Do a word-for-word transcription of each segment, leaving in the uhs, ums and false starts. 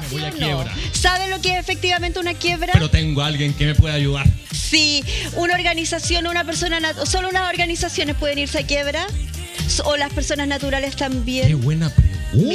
Me voy a no? quiebra. ¿Sabe lo que es efectivamente una quiebra? Pero tengo a alguien que me puede ayudar. Sí, una organización, una persona, nat- solo unas organizaciones pueden irse a quiebra, o las personas naturales también. Qué buena pregunta.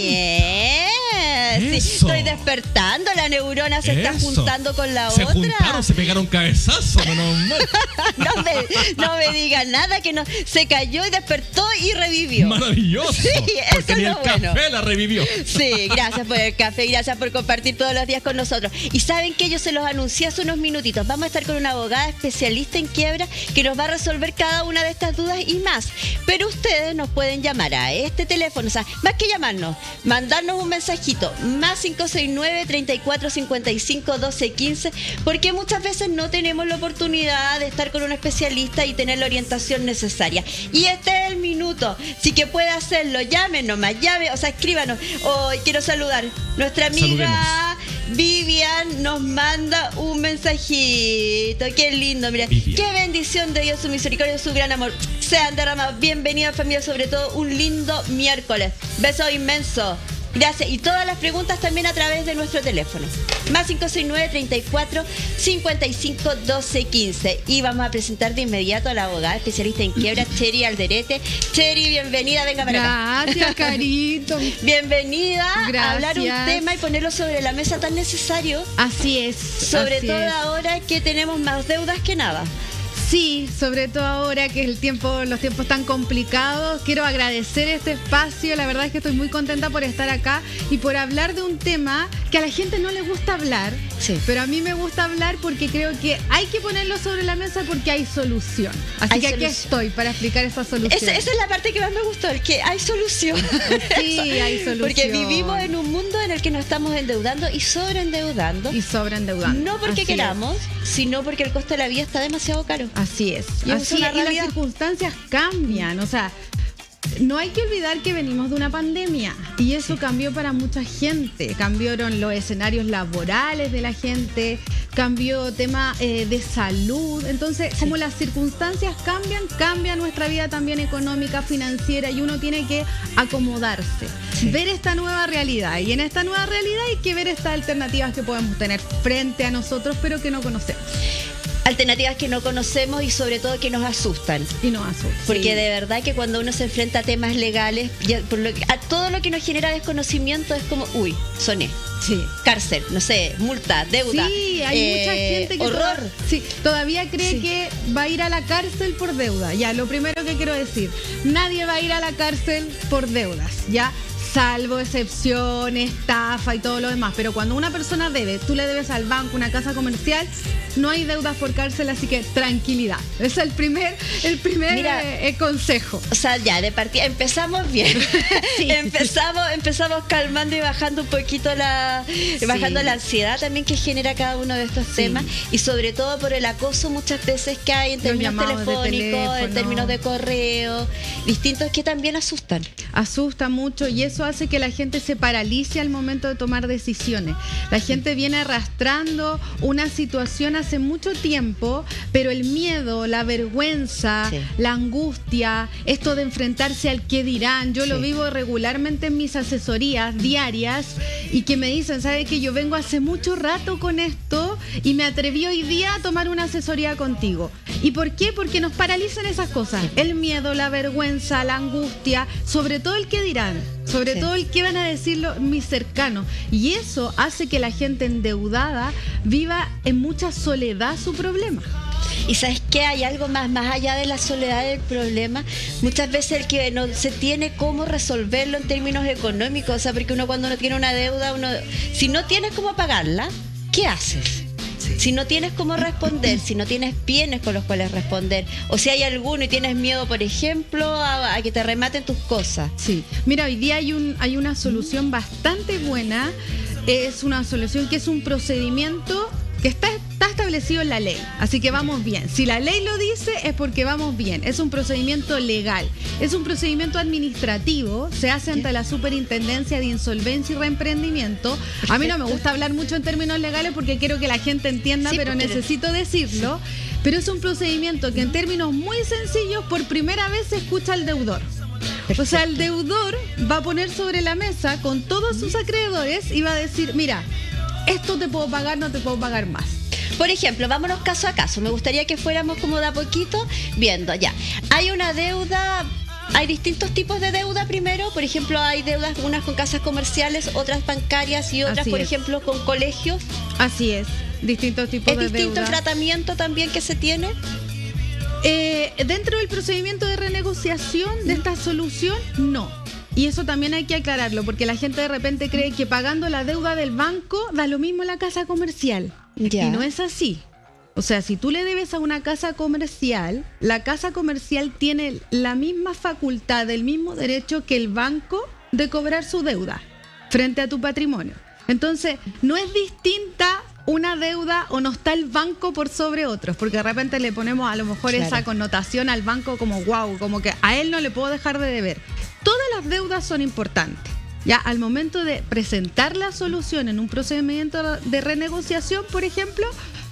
Bien, sí, Eso. estoy despertando, la neurona se está Eso. juntando con la Se otra. juntaron, se pegaron cabezazos, menos mal. No me, no me diga nada, que no, se cayó y despertó y revivió. Maravilloso. Sí, porque eso ni es el lo café bueno. la revivió. Sí, gracias por el café, gracias por compartir todos los días con nosotros. Y saben que yo se los anuncié hace unos minutitos. Vamos a estar con una abogada especialista en quiebra que nos va a resolver cada una de estas dudas y más. Pero ustedes nos pueden llamar a este teléfono, o sea, más que llamarnos, mandarnos un mensajito, más cinco seis nueve, treinta y cuatro, cincuenta y cinco, doce, quince, porque muchas veces no tenemos la oportunidad de estar con un especialista y tener la orientación necesaria. Y este es el minuto, si que puede hacerlo, llámenos nomás, llame, o sea, escríbanos. Hoy quiero saludar, nuestra amiga Saludemos. Vivian nos manda un mensajito, qué lindo, mira, Vivian. qué bendición de Dios, su misericordia, su gran amor sean derramados. Bienvenida familia, sobre todo un lindo miércoles, beso inmenso. Gracias. Y todas las preguntas también a través de nuestro teléfono. Más cinco seis nueve, treinta y cuatro, cincuenta y cinco, doce, quince. Y vamos a presentar de inmediato a la abogada especialista en quiebra, Cheri Alderete. Cheri, bienvenida, venga para acá. Gracias, Carito. Bienvenida Gracias. a hablar un tema y ponerlo sobre la mesa tan necesario. Así es. Sobre así todo es. ahora que tenemos más deudas que nada. Sí, sobre todo ahora que el tiempo, los tiempos están complicados. Quiero agradecer este espacio. La verdad es que estoy muy contenta por estar acá y por hablar de un tema que a la gente no le gusta hablar. Sí. Pero a mí me gusta hablar porque creo que hay que ponerlo sobre la mesa porque hay solución. Así Hay que aquí solución. estoy para explicar esa solución. Esa, esa es la parte que más me gustó, el que hay solución. Sí, hay solución. Porque vivimos en un mundo en el que nos estamos endeudando y sobreendeudando. Y sobreendeudando. No porque Así queramos, sino porque el costo de la vida está demasiado caro. Así es. Y es Así una es, y las realidad. circunstancias cambian. O sea, no hay que olvidar que venimos de una pandemia y eso cambió para mucha gente. Cambiaron los escenarios laborales de la gente, cambió tema eh, de salud. Entonces, como las circunstancias cambian, cambia nuestra vida también económica, financiera, y uno tiene que acomodarse, Sí. ver esta nueva realidad. Y en esta nueva realidad hay que ver estas alternativas que podemos tener frente a nosotros, pero que no conocemos. Alternativas que no conocemos y sobre todo que nos asustan. Y no asustan. Porque Sí. de verdad que cuando uno se enfrenta a temas legales, ya por lo que- a todo lo que nos genera desconocimiento es como, uy, soné. Sí. Cárcel, no sé, multa, deuda. Sí, hay eh, mucha gente que horror. toda- sí, todavía cree Sí. que va a ir a la cárcel por deuda. Ya, lo primero que quiero decir, nadie va a ir a la cárcel por deudas, ya, salvo excepciones, estafa y todo lo demás. Pero cuando una persona debe, tú le debes al banco, una casa comercial, no hay deudas por cárcel, así que tranquilidad. Ese es el primer, el primer Mira, eh, eh, consejo. O sea, ya, de partida, empezamos bien. Sí. empezamos, empezamos calmando y bajando un poquito la, bajando la ansiedad también que genera cada uno de estos Sí. temas, y sobre todo por el acoso muchas veces que hay en Los términos llamados de telefónicos, en teléfono. términos de correo, distintos que también asustan. Asusta mucho y eso hace que la gente se paralice al momento de tomar decisiones. La gente viene arrastrando una situación hace mucho tiempo, pero el miedo, la vergüenza, Sí. la angustia, esto de enfrentarse al qué dirán, yo lo Sí. vivo regularmente en mis asesorías diarias y que me dicen, ¿sabes qué? Yo vengo hace mucho rato con esto y me atreví hoy día a tomar una asesoría contigo. ¿Y por qué? Porque nos paralizan esas cosas. El miedo, la vergüenza, la angustia, sobre todo el qué dirán, sobre Sí. todo el qué van a decir los- mis cercanos. Y eso hace que la gente endeudada viva en mucha soledad su problema. Y sabes qué, hay algo más, más allá de la soledad del problema. Muchas veces el que no se tiene cómo resolverlo en términos económicos, o sea, porque uno cuando no tiene una deuda, uno, si no tienes cómo pagarla, ¿qué haces? Si no tienes cómo responder, si no tienes bienes con los cuales responder, o si hay alguno y tienes miedo, por ejemplo, a, a que te rematen tus cosas. Sí, mira, hoy día hay, un, hay una solución bastante buena. Es una solución que es un procedimiento que está, está establecido en la ley. Así que vamos bien. Si la ley lo dice es porque vamos bien. Es un procedimiento legal. Es un procedimiento administrativo. Se hace ante la Superintendencia de Insolvencia y Reemprendimiento. A mí no me gusta hablar mucho en términos legales porque quiero que la gente entienda, Sí, pero porque- necesito decirlo. Pero es un procedimiento que en términos muy sencillos por primera vez se escucha al deudor. O sea, el deudor va a poner sobre la mesa con todos sus acreedores y va a decir, mira, esto te puedo pagar, no te puedo pagar más. Por ejemplo, vámonos caso a caso. Me gustaría que fuéramos como de a poquito viendo ya. Hay una deuda, hay distintos tipos de deuda primero. Por ejemplo, hay deudas, unas con casas comerciales, otras bancarias y otras, Así por es. ejemplo, con colegios. Así es, distintos tipos ¿Es de distinto el deuda. tratamiento también que se tiene? Eh, dentro del procedimiento de renegociación de esta solución, no. Y eso también hay que aclararlo, porque la gente de repente cree que pagando la deuda del banco da lo mismo la casa comercial. Ya. Y no es así. O sea, si tú le debes a una casa comercial, la casa comercial tiene la misma facultad, el mismo derecho que el banco de cobrar su deuda frente a tu patrimonio. Entonces, no es distinta una deuda o no está el banco por sobre otros, porque de repente le ponemos a lo mejor Claro. esa connotación al banco como wow, como que a él no le puedo dejar de deber. Todas las deudas son importantes. Ya al momento de presentar la solución en un procedimiento de renegociación, por ejemplo,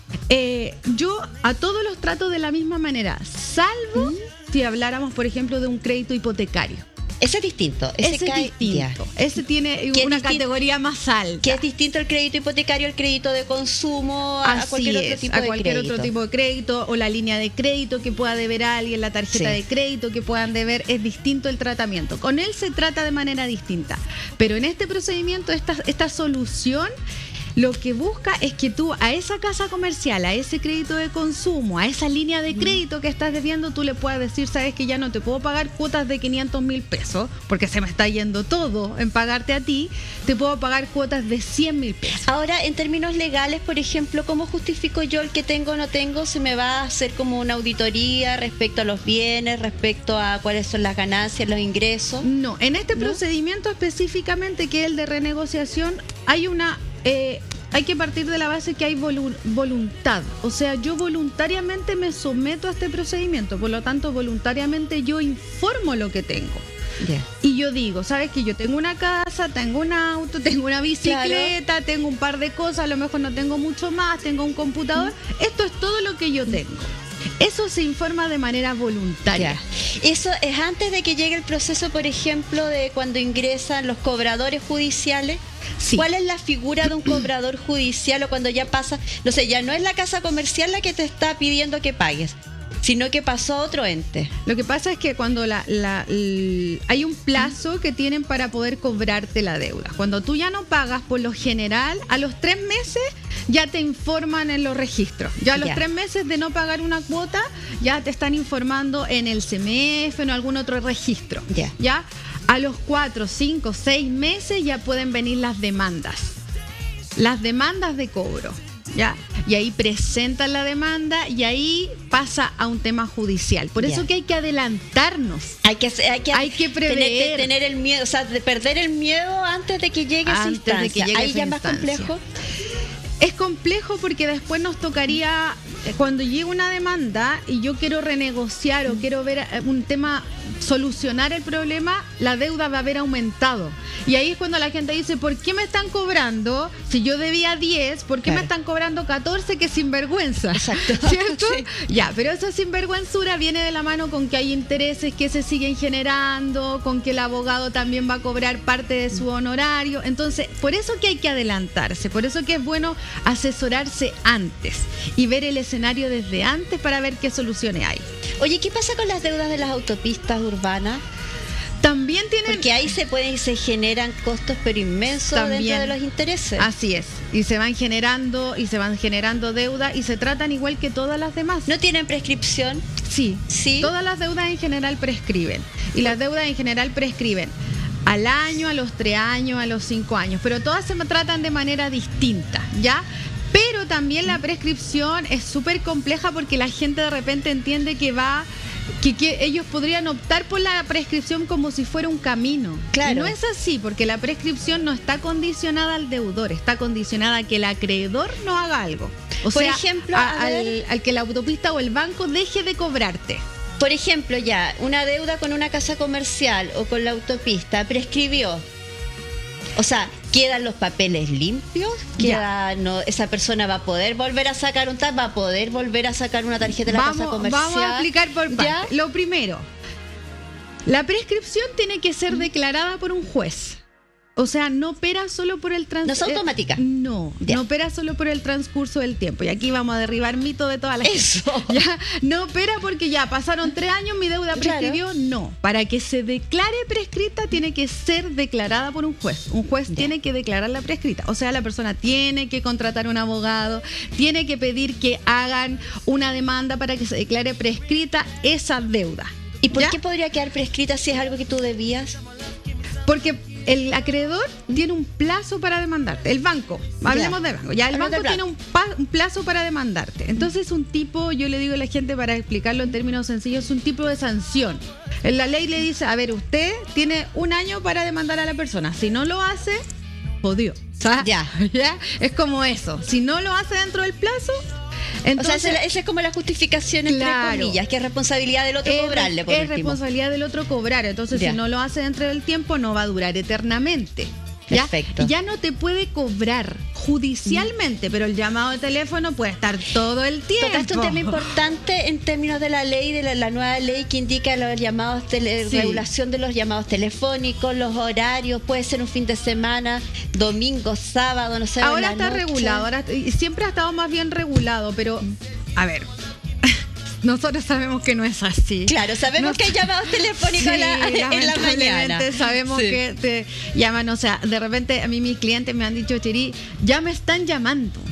eh, yo a todos los trato de la misma manera, salvo si habláramos, por ejemplo, de un crédito hipotecario. Ese es distinto. Ese, Ese es cae- distinto. ya. Ese tiene Que es una distin- categoría más alta. Que es distinto el crédito hipotecario al crédito de consumo, a, a Así cualquier otro es, tipo a de cualquier crédito. otro tipo de crédito o la línea de crédito que pueda deber a alguien, la tarjeta Sí. de crédito que puedan deber, es distinto el tratamiento. Con él se trata de manera distinta. Pero en este procedimiento, esta, esta solución lo que busca es que tú a esa casa comercial, a ese crédito de consumo, a esa línea de crédito que estás debiendo, tú le puedas decir, sabes que ya no te puedo pagar cuotas de quinientos mil pesos, porque se me está yendo todo en pagarte a ti, te puedo pagar cuotas de cien mil pesos. Ahora, en términos legales, por ejemplo, ¿cómo justifico yo el que tengo o no tengo? ¿Se me va a hacer como una auditoría respecto a los bienes, respecto a cuáles son las ganancias, los ingresos? No, en este ¿No? procedimiento específicamente, que es el de renegociación, hay una... eh, hay que partir de la base que hay volu- voluntad. O sea, yo voluntariamente me someto a este procedimiento, por lo tanto, voluntariamente yo informo lo que tengo. Ya. Y yo digo, ¿sabes qué? Yo tengo una casa, tengo un auto, tengo una bicicleta, tengo un par de cosas, a lo mejor no tengo mucho más, tengo un computador. Esto es todo lo que yo tengo. Eso se informa de manera voluntaria. Ya. Eso es antes de que llegue el proceso, por ejemplo, de cuando ingresan los cobradores judiciales. Sí. ¿Cuál es la figura de un cobrador judicial o cuando ya pasa? No sé, ya no es la casa comercial la que te está pidiendo que pagues, sino que pasó a otro ente. Lo que pasa es que cuando la, la- l- hay un plazo que tienen para poder cobrarte la deuda. Cuando tú ya no pagas, por lo general, a los tres meses ya te informan en los registros. Ya a los Ya. tres meses de no pagar una cuota, ya te están informando en el C M F o en algún otro registro. Ya. ¿Ya? A los cuatro, cinco, seis meses ya pueden venir las demandas. Las demandas de cobro. ¿Ya? Y ahí presentan la demanda y ahí pasa a un tema judicial. Por Ya. eso que hay que adelantarnos. Hay que, hay que, Hay que tener, prever. tener el miedo, o sea, de perder el miedo antes de que llegue esa Antes de que instancia. llegue Ahí esa ya es más instancia. complejo. Es complejo porque después nos tocaría, eh, cuando llegue una demanda y yo quiero renegociar o quiero ver eh, un tema, solucionar el problema, la deuda va a haber aumentado. Y ahí es cuando la gente dice, ¿por qué me están cobrando? Si yo debía diez, ¿por qué Claro. me están cobrando catorce? ¡Qué sinvergüenza! Exacto. ¿Cierto? Sí. Ya, pero esa sinvergüenzura viene de la mano con que hay intereses que se siguen generando, con que el abogado también va a cobrar parte de su honorario. Entonces, por eso que hay que adelantarse, por eso que es bueno asesorarse antes y ver el escenario desde antes para ver qué soluciones hay. Oye, ¿qué pasa con las deudas de las autopistas urbanas? También tienen... Porque ahí se pueden y se generan costos pero inmensos También. dentro de los intereses. Así es, y se van generando y se van generando deuda y se tratan igual que todas las demás. ¿No tienen prescripción? Sí, Sí. todas las deudas en general prescriben. Y las deudas en general prescriben al año, a los tres años, a los cinco años. Pero todas se tratan de manera distinta, ¿ya? Pero también la prescripción es súper compleja porque la gente de repente entiende que va... Que, que ellos podrían optar por la prescripción como si fuera un camino. Claro. Y no es así, porque la prescripción no está condicionada al deudor, está condicionada a que el acreedor no haga algo. O Por sea, ejemplo, a- a ver. al, al que la autopista o el banco deje de cobrarte. Por ejemplo, ya, una deuda con una casa comercial o con la autopista prescribió. O sea, ¿quedan los papeles limpios? Queda, no, esa persona va a poder volver a sacar un TAP, va a poder volver a sacar una tarjeta de la casa Vamos, comercial. vamos a explicar por ¿Ya? partes. Lo primero, La prescripción tiene que ser declarada por un juez. O sea, no opera solo por el transcurso. No es automática. Eh, no, Ya. no opera solo por el transcurso del tiempo. Y aquí vamos a derribar mito de toda la gente. Eso. Ya, no opera porque ya pasaron tres años, mi deuda Claro. prescribió. No, para que se declare prescrita tiene que ser declarada por un juez. Un juez Ya. tiene que declararla prescrita. O sea, la persona tiene que contratar un abogado, tiene que pedir que hagan una demanda para que se declare prescrita esa deuda. ¿Y por ¿Ya? qué podría quedar prescrita si es algo que tú debías? Porque el acreedor tiene un plazo para demandarte. El banco, hablemos del banco. Ya el Hablemos banco del tiene un, pa- un plazo para demandarte. Entonces, un tipo, yo le digo a la gente para explicarlo en términos sencillos, es un tipo de sanción. En la ley le dice, a ver, usted tiene un año para demandar a la persona. Si no lo hace, jodió. O sea, Ya. ya, es como eso. Si no lo hace dentro del plazo, entonces o sea, esa, esa es como la justificación, entre Claro. comillas, que es responsabilidad del otro es, cobrarle, por es último. responsabilidad del otro cobrar. Entonces, Ya. si no lo hace dentro del tiempo, no va a durar eternamente. ¿Ya? Perfecto. Y ya no te puede cobrar judicialmente, pero el llamado de teléfono puede estar todo el tiempo. Tocaste un tema importante en términos de la ley, de la, la nueva ley que indica los llamados, tele, Sí. regulación de los llamados telefónicos, los horarios, puede ser un fin de semana, domingo, sábado, no sé. en Ahora la está noche. regulado, ahora y siempre ha estado más bien regulado, pero a ver, nosotros sabemos que no es así. Claro, sabemos No- que hay llamados telefónicos en la- en la lamentablemente mañana. sabemos Sí. que te llaman, o sea, de repente a mí mis clientes me han dicho, Cheri, ya me están llamando.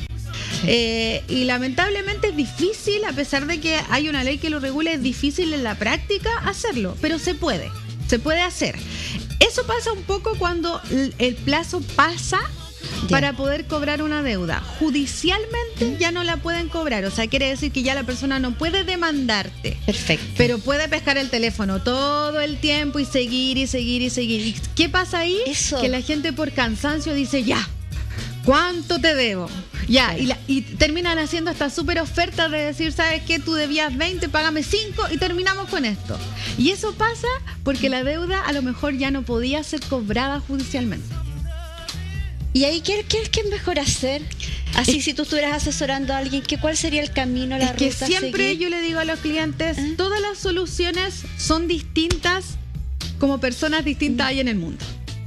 Eh, y lamentablemente es difícil, a pesar de que hay una ley que lo regula, es difícil en la práctica hacerlo, pero se puede, se puede hacer. Eso pasa un poco cuando l- el plazo pasa Ya. para poder cobrar una deuda. Judicialmente ya no la pueden cobrar, o sea, quiere decir que ya la persona no puede demandarte. Perfecto. Pero puede pescar el teléfono todo el tiempo y seguir y seguir y seguir. ¿Y qué pasa ahí? Eso. Que la gente por cansancio dice, ya, ¿cuánto te debo? Ya, y, la- y terminan haciendo hasta súper ofertas de decir, ¿sabes qué? Tú debías veinte, págame cinco y terminamos con esto. Y eso pasa porque la deuda a lo mejor ya no podía ser cobrada judicialmente. ¿Y ahí qué, qué, qué es mejor hacer? Así, si tú estuvieras asesorando a alguien, ¿qué, ¿cuál sería el camino, la Es que ruta a siempre seguir? yo le digo a los clientes, ¿Eh? todas las soluciones son distintas como personas distintas hay en el mundo.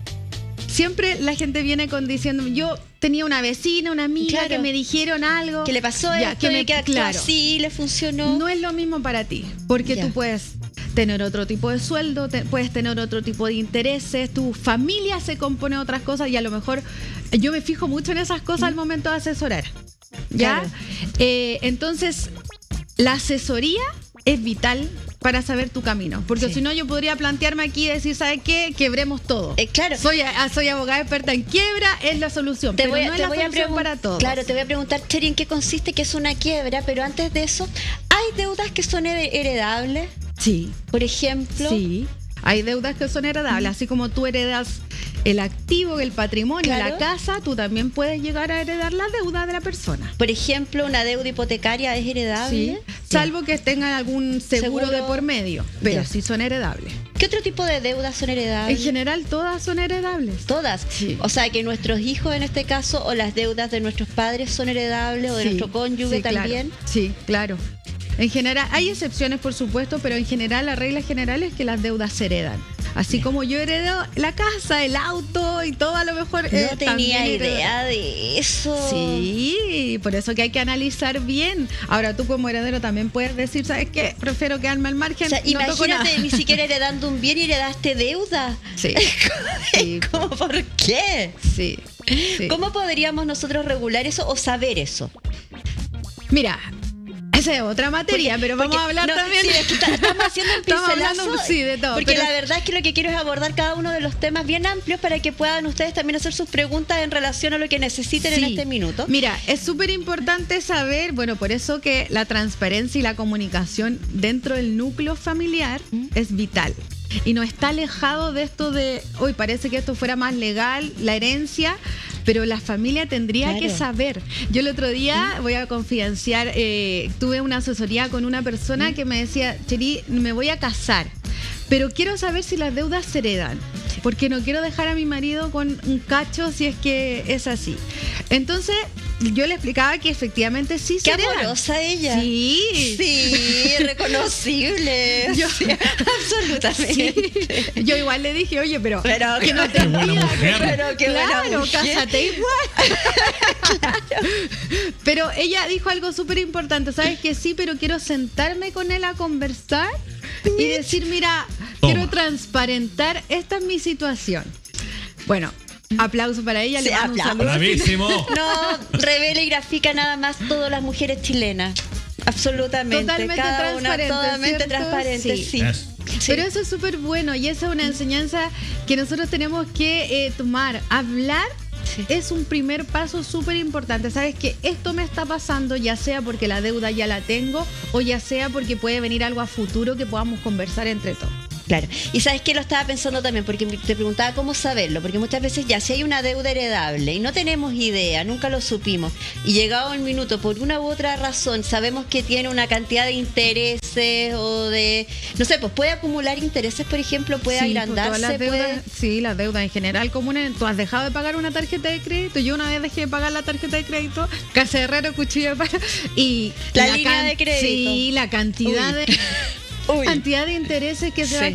Siempre la gente viene con diciendo, yo tenía una vecina, una amiga Claro. que me dijeron algo. Que le pasó Ya, esto que y me- que actuó claro. así, le funcionó. No es lo mismo para ti, porque Ya. tú puedes tener otro tipo de sueldo, te- puedes tener otro tipo de intereses, tu familia se compone de otras cosas y a lo mejor yo me fijo mucho en esas cosas al momento de asesorar. ¿Ya? Claro. Eh, entonces, la asesoría es vital para saber tu camino, porque Sí. si no yo podría plantearme aquí y decir, ¿sabes qué? Quebremos todo. Eh, claro. Soy, a- soy abogada experta en quiebra, es la solución, Te pero voy, a- no es te la voy a solución pregun- para todos. Claro, te voy a preguntar, Cheri, ¿en qué consiste que es una quiebra? Pero antes de eso, ¿hay deudas que son her- heredables? Sí. Por ejemplo. Sí, hay deudas que son heredables, así como tú heredas el activo, el patrimonio, Claro. la casa, tú también puedes llegar a heredar la deuda de la persona. Por ejemplo, una deuda hipotecaria es Sí, heredable. salvo que tengan algún seguro, Seguro. de por medio, pero Ya. sí son heredables. ¿Qué otro tipo de deudas son heredables? En general todas son heredables. Todas. Sí. O sea, que nuestros hijos en este caso o las deudas de nuestros padres son heredables o de Sí, nuestro cónyuge sí, claro. también. Sí, claro. En general, hay excepciones por supuesto, pero en general la regla general es que las deudas se heredan. Así como yo heredo la casa, el auto y todo a lo mejor. eh, No tenía también heredo. idea de eso. Sí, por eso que hay que analizar bien. Ahora tú como heredero también puedes decir, ¿sabes qué? Prefiero quedarme al margen. O sea, no toco imagínate, nada. ni siquiera heredando un bien y heredaste deuda. Sí, sí, ¿Cómo? ¿Por qué? sí, sí. ¿Cómo podríamos nosotros regular eso o saber eso? Mira, esa es otra materia, Porque- pero vamos porque- a hablar no, también. sí, es que está- estamos haciendo un Estamos pincelazo. hablando, sí, de todo, Porque pero- la verdad es que lo que quiero es abordar cada uno de los temas bien amplios para que puedan ustedes también hacer sus preguntas en relación a lo que necesiten en Sí. este minuto. Mira, es súper importante saber, bueno, por eso que la transparencia y la comunicación dentro del núcleo familiar ¿Mm? es vital. Y no está alejado de esto de, hoy parece que esto fuera más legal, la herencia, pero la familia tendría Claro. que saber. Yo el otro día, voy a confidenciar, eh, tuve una asesoría con una persona que me decía, Cheri, me voy a casar, pero quiero saber si las deudas se heredan, porque no quiero dejar a mi marido con un cacho si es que es así. Entonces, yo le explicaba que efectivamente sí Qué se heredan. amorosa ella. Sí. Sí, reconocible. Yo- Sí, absolutamente. Sí. Yo igual le dije, oye, pero Pero que no te Qué buena impida, mujer. Pero qué buena claro, mujer. cásate igual. Pero ella dijo algo súper importante, ¿sabes? Que sí, pero quiero sentarme con él a conversar y decir, mira, Toma. quiero transparentar, esta es mi situación. Bueno, aplauso para ella, Sí, le mando un aplauso. saludo. Bravísimo. No revela y grafica nada más todas las mujeres chilenas. Absolutamente. Totalmente Cada una transparente, totalmente ¿cierto? transparente, Sí. sí. Eso. Sí. Pero eso es súper bueno y esa es una enseñanza que nosotros tenemos que eh, tomar. Hablar Sí. es un primer paso súper importante. Sabes que esto me está pasando, ya sea porque la deuda ya la tengo o ya sea porque puede venir algo a futuro que podamos conversar entre todos. Claro. Y sabes que lo estaba pensando también, porque te preguntaba cómo saberlo, porque muchas veces ya si hay una deuda heredable y no tenemos idea, nunca lo supimos, y llegado el minuto, por una u otra razón, sabemos que tiene una cantidad de intereses o de, no sé, pues puede acumular intereses, por ejemplo, puede Sí, pues, agrandarse, todas las deudas, puede... sí, las deudas en general comunes. Tú has dejado de pagar una tarjeta de crédito. Yo una vez dejé de pagar la tarjeta de crédito, casa de herrero, cuchillo de palo, y La línea de crédito. Sí, la cantidad Uy. de Uy. cantidad de intereses que se Sí. va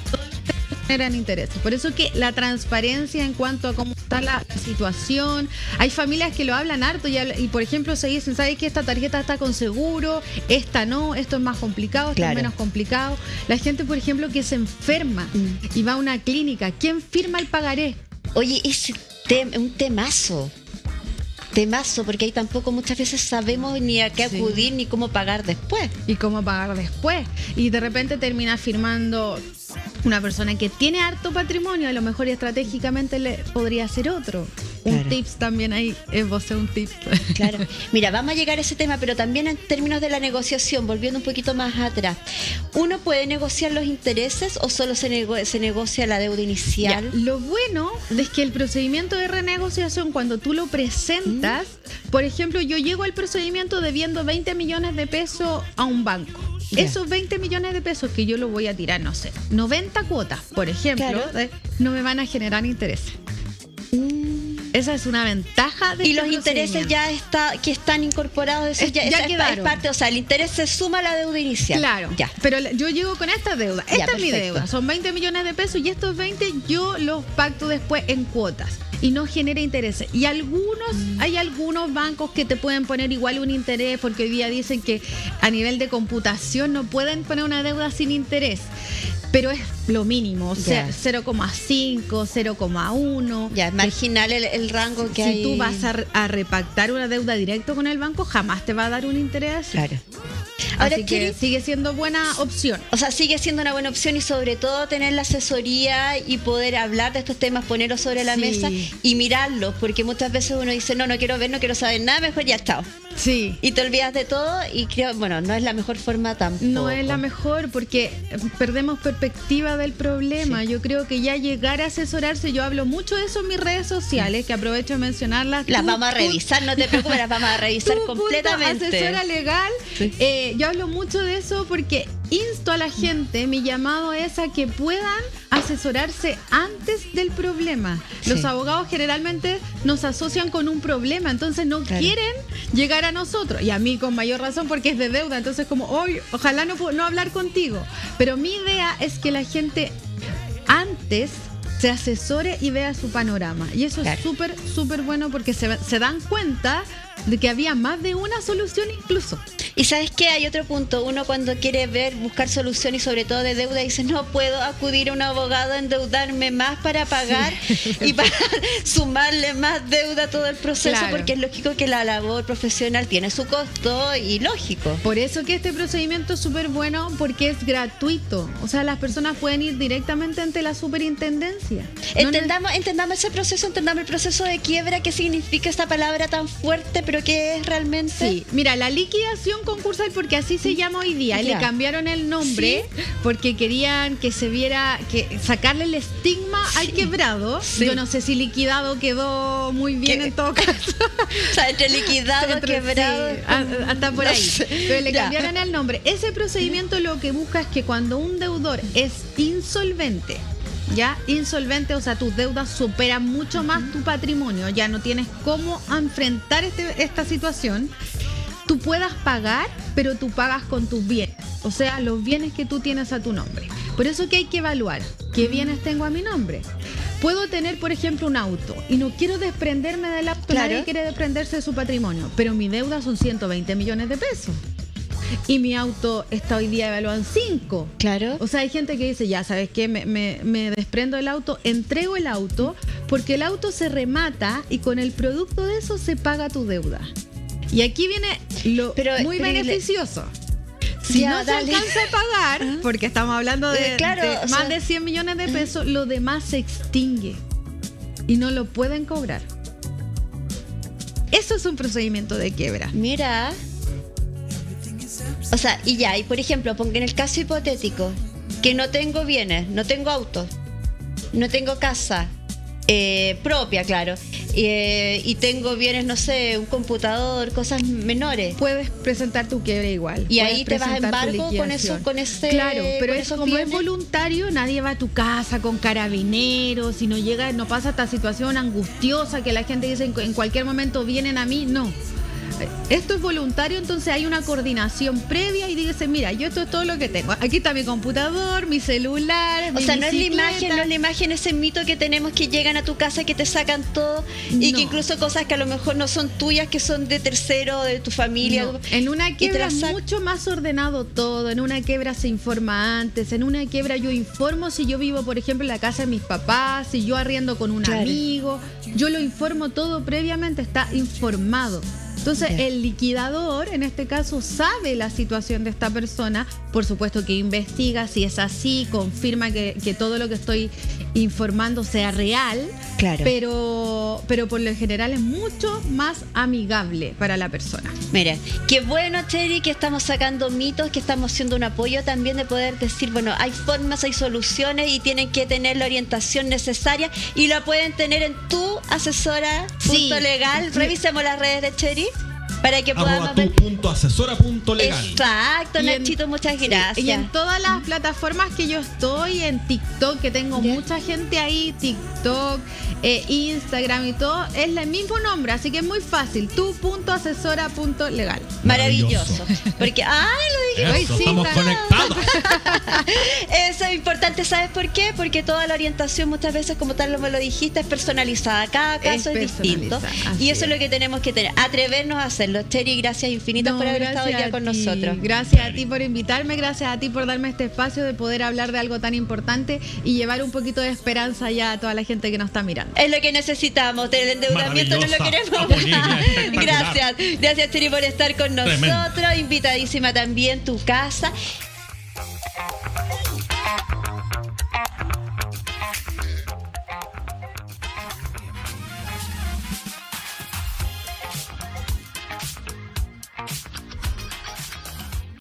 generan intereses. Por eso que la transparencia en cuanto a cómo está la situación, hay familias que lo hablan harto y, habla- y por ejemplo se dicen, ¿sabes que esta tarjeta está con seguro? Esta no, esto es más complicado, esto Claro. es menos complicado. La gente, por ejemplo, que se enferma Mm. y va a una clínica, ¿quién firma el pagaré? Oye, ese tem- un temazo. Temazo, porque ahí tampoco muchas veces sabemos ni a qué Sí. acudir ni cómo pagar después. Y cómo pagar después. Y de repente termina firmando una persona que tiene harto patrimonio, a lo mejor estratégicamente le podría ser otro. Un Claro. tips también ahí, es vos un tip. Claro. Mira, vamos a llegar a ese tema, pero también en términos de la negociación, volviendo un poquito más atrás. ¿Uno puede negociar los intereses o solo se, nego- se negocia la deuda Ya, inicial? lo bueno es que el procedimiento de renegociación, cuando tú lo presentas, por ejemplo, yo llego al procedimiento debiendo veinte millones de pesos a un banco. Ya. Esos veinte millones de pesos que yo lo voy a tirar, no sé, noventa cuotas, por ejemplo, Claro. eh, no me van a generar intereses. Esa es una ventaja de Y este los intereses procedimiento. ya está, que están incorporados, eso Es- ya, ya esa es pa- es quedaron. parte, o sea, el interés se suma a la deuda inicial. Claro, Ya. pero la- yo llego con esta deuda. Esta Ya, es mi perfecto. deuda. Son veinte millones de pesos y estos veinte yo los pacto después en cuotas y no genera intereses. Y algunos, hay algunos bancos que te pueden poner igual un interés porque hoy día dicen que a nivel de computación no pueden poner una deuda sin interés. Pero es lo mínimo, o sea, Ya. cero coma cinco, cero coma uno. Ya, es marginal el, el rango que Si hay. tú vas a, a repactar una deuda directo con el banco, jamás te va a dar un interés. Claro. Ahora, Así que Chiri, sigue siendo buena opción. o sea, sigue siendo una buena opción y sobre todo tener la asesoría y poder hablar de estos temas, ponerlos sobre la Sí. mesa y mirarlos, porque muchas veces uno dice, no, no quiero ver, no quiero saber nada, mejor ya chao. Sí. Y te olvidas de todo y creo, bueno, no es la mejor forma tampoco. No es la mejor porque perdemos perspectiva del problema. Yo creo que ya llegar a asesorarse, yo hablo mucho de eso en mis redes sociales, que aprovecho de mencionarlas. Las Tu- vamos a tu- revisar, no te preocupes, las vamos a revisar tu punto completamente. asesora legal. Sí. Eh, yo hablo mucho de eso porque insto a la gente, mi llamado es a que puedan asesorarse antes del problema. Los Sí. abogados generalmente nos asocian con un problema, entonces no Claro. quieren llegar a nosotros. Y a mí con mayor razón porque es de deuda, entonces como, hoy ojalá no, pu- no hablar contigo. Pero mi idea es que la gente antes se asesore y vea su panorama. Y eso Claro. es súper, súper bueno porque se, se dan cuenta de que había más de una solución incluso. Y sabes qué, hay otro punto, uno cuando quiere ver, buscar solución y sobre todo de deuda, dice, no puedo acudir a un abogado, endeudarme más para pagar y para sumarle más deuda a todo el proceso, Claro. porque es lógico que la labor profesional tiene su costo y lógico. Por eso que este procedimiento es súper bueno porque es gratuito. O sea, las personas pueden ir directamente ante la superintendencia. No Entendamos, entendamos ese proceso, entendamos el proceso de quiebra, qué significa esta palabra tan fuerte, pero qué es realmente. Sí, mira, la liquidación concursal, porque así se llama hoy día, y Ya. le cambiaron el nombre porque querían que se viera, que sacarle el estigma al quebrado. Sí. Yo no sé si liquidado quedó muy bien ¿Qué? en todo caso. O sea, entre liquidado, Entre- quebrado. sí, a- hasta por No ahí. sé. Pero le Ya. cambiaron el nombre. Ese procedimiento lo que busca es que cuando un deudor es insolvente, ya insolvente, o sea, tus deudas superan mucho más tu patrimonio, ya no tienes cómo enfrentar este, esta situación, tú puedas pagar, pero tú pagas con tus bienes, o sea, los bienes que tú tienes a tu nombre. Por eso que hay que evaluar qué bienes tengo a mi nombre. Puedo tener, por ejemplo, un auto y no quiero desprenderme del auto, Claro. nadie quiere desprenderse de su patrimonio, pero mi deuda son ciento veinte millones de pesos. Y mi auto está hoy día evaluado en cinco. Claro. O sea, hay gente que dice, ya, ¿sabes qué? Me, me, me desprendo del auto, entrego el auto, porque el auto se remata y con el producto de eso se paga tu deuda. Y aquí viene lo Pero- muy pero- beneficioso. Si Ya, no dale. se alcanza a pagar, porque estamos hablando de, Eh, claro, de o más sea, de cien millones de pesos, lo demás se extingue y no lo pueden cobrar. Eso es un procedimiento de quiebra. Mira. O sea, y ya, y por ejemplo, pongo en el caso hipotético que no tengo bienes, no tengo auto, no tengo casa eh, propia, claro, eh, y tengo bienes, no sé, un computador, cosas menores. Puedes presentar tu quiebra igual. Y Puedes ahí te vas a presentar tu embargo con liquidación. eso, con ese. Claro, pero con es esos como es bienes. voluntario, nadie va a tu casa con carabineros, si no llega, no pasa esta situación angustiosa que la gente dice en, en cualquier momento vienen a mí, no. Esto es voluntario, entonces hay una coordinación previa y dice, mira, yo esto es todo lo que tengo. Aquí está mi computador, mi celular, O mi sea, no es la bicicleta. imagen, no es la imagen, ese mito que tenemos que llegan a tu casa, que te sacan todo y No. que incluso cosas que a lo mejor no son tuyas, que son de tercero, de tu familia. No, en una y te quiebra las es sac- mucho más ordenado todo. En una quiebra se informa antes. En una quiebra yo informo si yo vivo, por ejemplo, en la casa de mis papás, si yo arriendo con un Claro. amigo. Yo lo informo todo previamente, está informado. Entonces, Ya. el liquidador, en este caso, sabe la situación de esta persona. Por supuesto que investiga si es así, confirma que, que todo lo que estoy informando sea real. Claro. Pero, pero por lo general es mucho más amigable para la persona. Mira, qué bueno, Cheri, que estamos sacando mitos, que estamos siendo un apoyo también de poder decir, bueno, hay formas, hay soluciones y tienen que tener la orientación necesaria y la pueden tener en tu asesora Sí. punto legal. Sí. Revisemos las redes de Cheri para que Arroba podamos tu ver. punto asesora punto legal. Exacto, Y en- Nachito, muchas Sí, gracias. y en todas las plataformas que yo estoy, en TikTok, que tengo Ya. mucha gente ahí, TikTok, eh, Instagram y todo, es el mismo nombre, así que es muy fácil, tu punto asesora punto legal. Maravilloso. Porque, ay, lo dije. Eso, Ay, sí, estamos está- conectados. Eso es importante, ¿sabes por qué? Porque toda la orientación muchas veces, como tal me lo dijiste, es personalizada. Cada caso es, Es distinto. personalizada, Y así eso es lo que tenemos que tener. Atrevernos a hacerlo. Cheri, gracias infinitas No, por haber estado gracias ya a con ti. nosotros. Gracias a ti por invitarme, gracias a ti por darme este espacio de poder hablar de algo tan importante y llevar un poquito de esperanza ya a toda la gente que nos está mirando. Es lo que necesitamos. Del endeudamiento no lo Maravillosa. queremos. Apoyilla, espectacular. Gracias. Gracias, Cheri, por estar con Tremendo. nosotros. Invitadísima también tu casa.